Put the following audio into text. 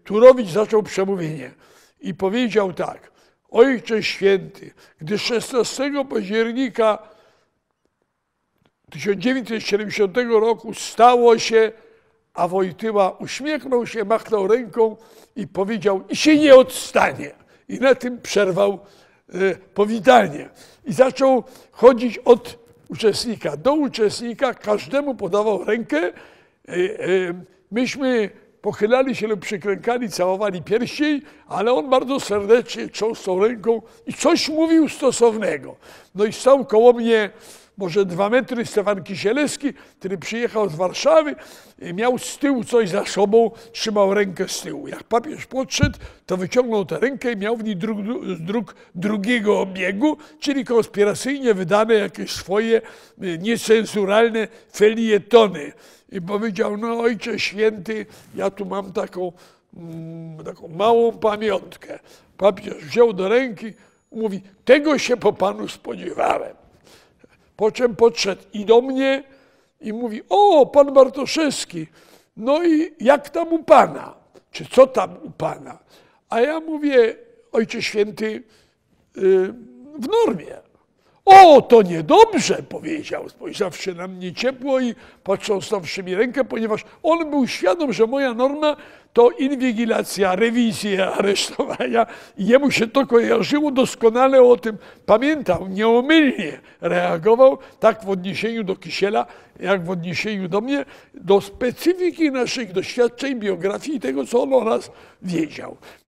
Turowicz zaczął przemówienie i powiedział tak: Ojcze Święty, gdy 16 października 1970 roku stało się, a Wojtyła uśmiechnął się, machnął ręką i powiedział: i się nie odstanie. I na tym przerwał powitanie. I zaczął chodzić od uczestnika do uczestnika, każdemu podawał rękę. Myśmy pochylali się lub przyklękali, całowali pierścień, ale on bardzo serdecznie cząstą ręką i coś mówił stosownego. No i stał koło mnie może 2 metry Stefan Kisielewski, który przyjechał z Warszawy, miał z tyłu coś za sobą, trzymał rękę z tyłu. Jak papież podszedł, to wyciągnął tę rękę i miał w niej druk drugiego obiegu, czyli konspiracyjnie wydane jakieś swoje niecenzuralne felietony. I powiedział: no Ojcze Święty, ja tu mam taką małą pamiątkę. Papież wziął do ręki, mówi: tego się po panu spodziewałem. Po czym podszedł i do mnie i mówi: o, pan Bartoszewski, no i jak tam u pana? Czy co tam u pana? A ja mówię: Ojcze Święty, w normie. O, to niedobrze, powiedział, spojrzawszy na mnie ciepło i potrząsnąwszy mi rękę, ponieważ on był świadom, że moja norma to inwigilacja, rewizje, aresztowania i jemu się to kojarzyło, doskonale o tym pamiętał, nieomylnie reagował, tak w odniesieniu do Kisiela, jak w odniesieniu do mnie, do specyfiki naszych doświadczeń, biografii i tego, co on o nas wiedział.